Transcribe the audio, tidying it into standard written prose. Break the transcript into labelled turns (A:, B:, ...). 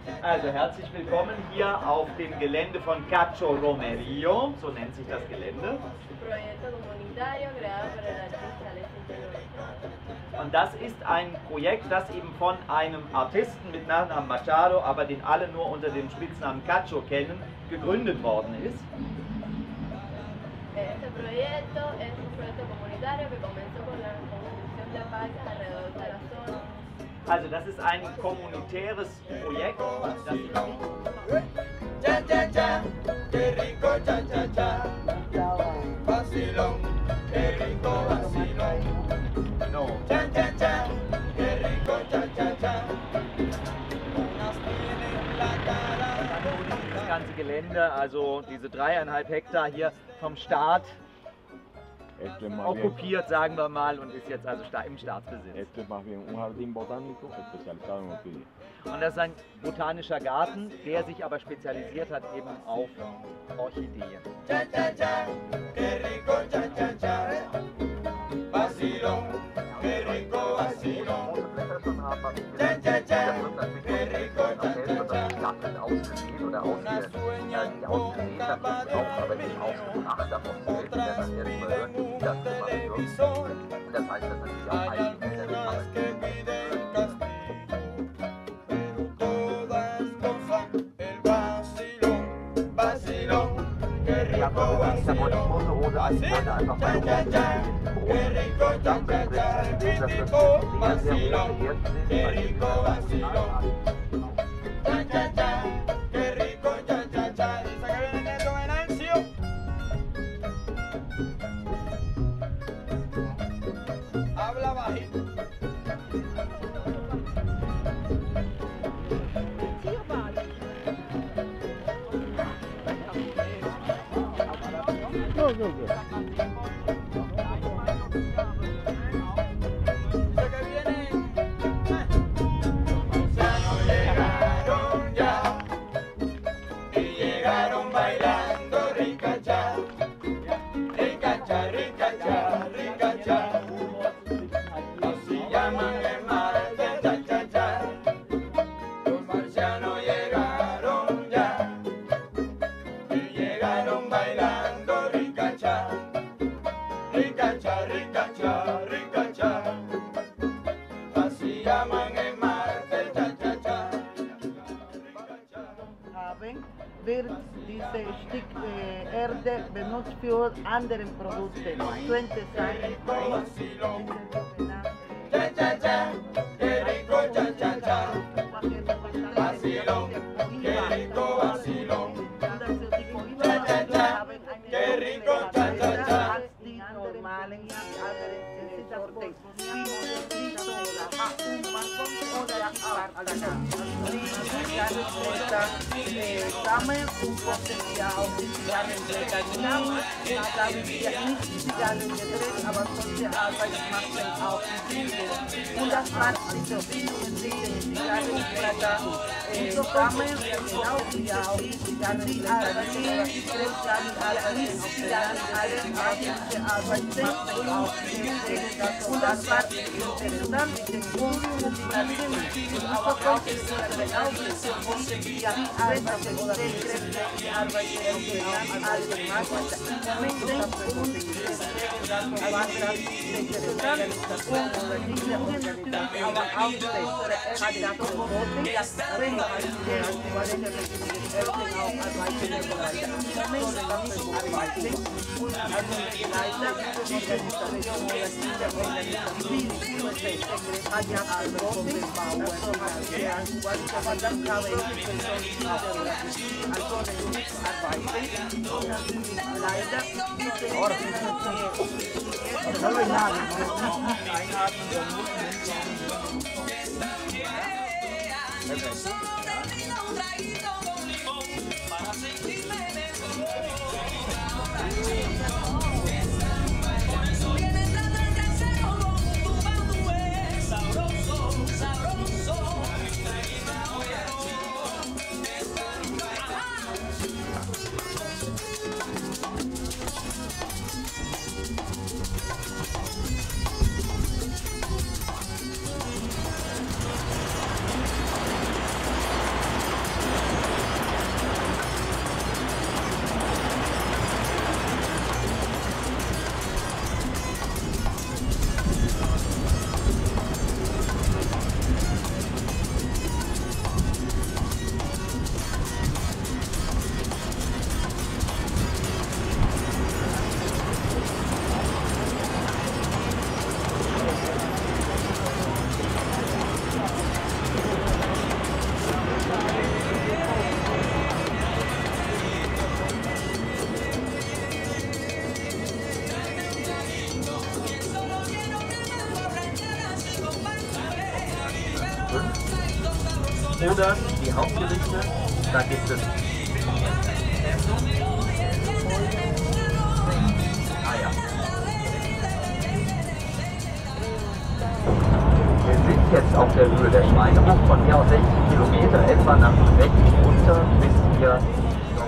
A: Also herzlich willkommen hier auf dem Gelände von Cacho Romerio, so nennt sich das Gelände. Und das ist ein Projekt, das eben von einem Artisten mit Nachnamen Machado, aber den alle nur unter dem Spitznamen Cacho kennen, gegründet worden ist.
B: Este proyecto es un proyecto comunitario que comenzó con la construcción de parques alrededor de la zona.
A: Also das ist ein kommunitäres Projekt, das sich
C: Cha cha cha, qué rico cha cha cha, vacilón, qué rico vacilón.
A: no.
C: Cha cha cha, qué rico cha cha cha. Unas tienen la cara.
A: Das ganze Gelände, also diese 3,5 Hektar hier vom Staat
D: Esto es más
A: okkupiert, sagen wir mal, und ist jetzt also im Staatsbesitz.
D: Esto es más bien un jardín botánico especializado en orquídeas.
A: Und das ist ein botanischer Garten, der sich aber spezialisiert hat eben auf Orchideen.
C: Cha cha cha, qué rico cha cha cha, vacilón, qué rico vacilón. Cha cha cha, qué rico cha cha cha. Unas sueñan con caballo mío, otras viven un televisor. Hay algunas que piden castigo, pero todas gozan el vacilón, vacilón, qué rico vacilón. Así, cha cha cha, qué rico cha cha cha, ritmico vacilón, qué rico vacilón. Cha cha cha, qué rico cha cha cha. Dice que viene Neto Venancio. Habla bajito. Dice que viene. Ya no llegaron ya y llegaron bailando ricacha, ricacha, ricacha, ricacha. Así llaman el martes cha cha cha. Los marcianos llegaron ya y llegaron bailando ricacha, ricacha, ricacha, ricacha. Así llaman el martes cha cha cha.
E: Haben, wird diese Stück Erde benutzt für andere Produkte. Könnte sein,
C: Vacilón, cha cha cha, qué rico cha cha cha. Vacilón, qué rico vacilón. Cha cha cha, qué rico cha cha cha.
E: Die normalen Sorten. Samen un Potenzial die Zigarrenblätter da wir nicht Zigarrenblätter, aber solche Arbeit machen auch die Bildung. Und das war diese Bildung zwischen Zigarrenblätter, Samen genau wie auch die Zigarrenblätter, die Zigarrenblätter alle diese Arbeit sind auch und das war interessant mit den Kunden und die Nationen, aber auch die Zigarrenblätter, ja, die Arbeit die Arbeit
A: oder die Hauptgerichte. Da gibt es Wir sind jetzt auf der Höhe der Schweinebucht, von hier aus 60 Kilometer etwa nach Südwesten runter bis hier